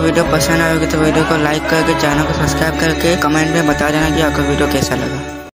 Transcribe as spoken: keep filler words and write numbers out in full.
Video पसंद आएगी तो वीडियो को लाइक करके चैनल को सब्सक्राइब करके कमेंट में बता देना कि आपको वीडियो कैसा लगा।